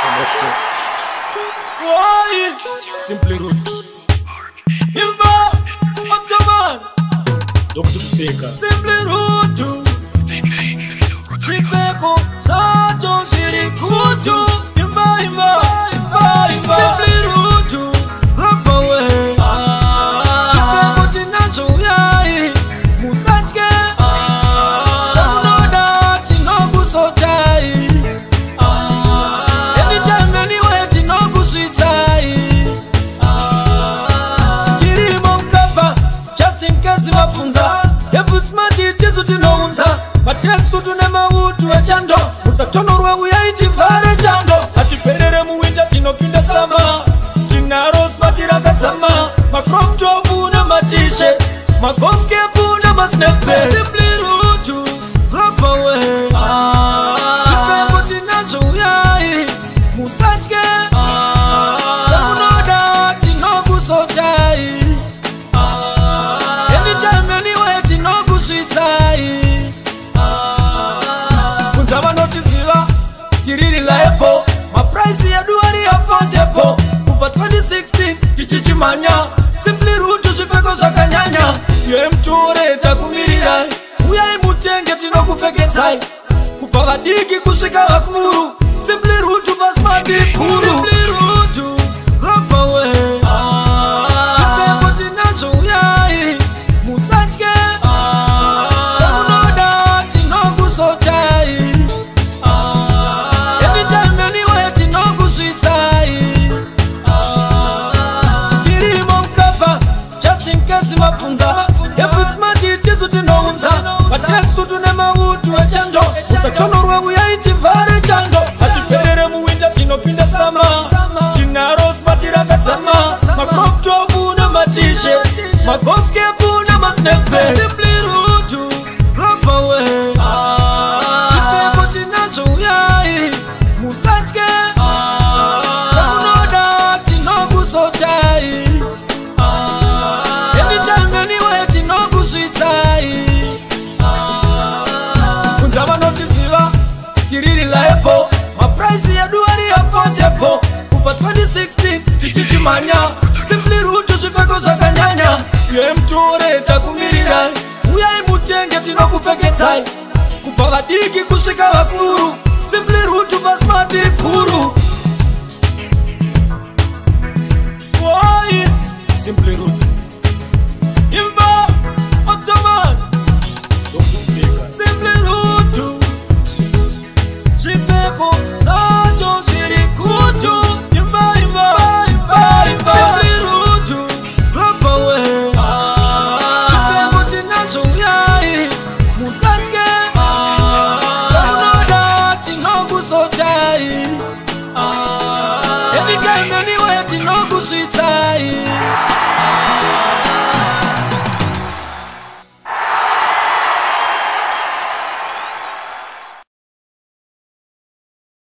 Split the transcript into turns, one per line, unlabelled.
from upstate. Why? Simply rude. Hilma, Abdaman, Dr. Faker. Simply rude too. Chipeko, Sacho, Shirikutu. Hilma, Simply rude too. Rub away. Chipeko, Tinazo, Yai, Musachke. Matrix tutune mautu wa chando Musatono rwengu ya iti vare chando Atiperere muwinda tinopinda sama Tina rose matira katama Macrom topu na matishe Magolf kepu na masnepe Simply rude Drop away Chifengo tinacho uyai Musachke Chakunoda tinogu sotai Anytime anywhere tinogu shitai Notisiva, Chiriri Laepo, my price ya duari ya fontepo. Upa 2016, Chichichimanya, Simply rude to Shifeko Sakanyanya. Ye mture takumirira, uya imutenge tino kufeketai. Kupavadiki kushika wakuru, Simply rude to basmati puru. Simply rude to rub away. Chifeko tinacho uyai, Musachke. Chakunoda tinogu sotai. Matrix tutune mautu wa chando Musatono rwengu ya iti vare chando Atiperere muwinda tinopinda sama Tina rose matira katama Macrom topu na matishe Magolf kepu na masnepe Simply rude Drop away Chifeko tinacho uyai Musachke Chakunoda tinogu sotai Anytime anywhere tinogu shitai Chiriri Laepo, my price ya duari ya fontepo. Upa 2016, Chichichimanya, Simply rude to Shifeko Sakanyanya. Ye mture takumirira, uya imutenge tino kufeketai. Kupavadiki kushika wakuru, Simply rude to basmati puru. Why? Simply rude.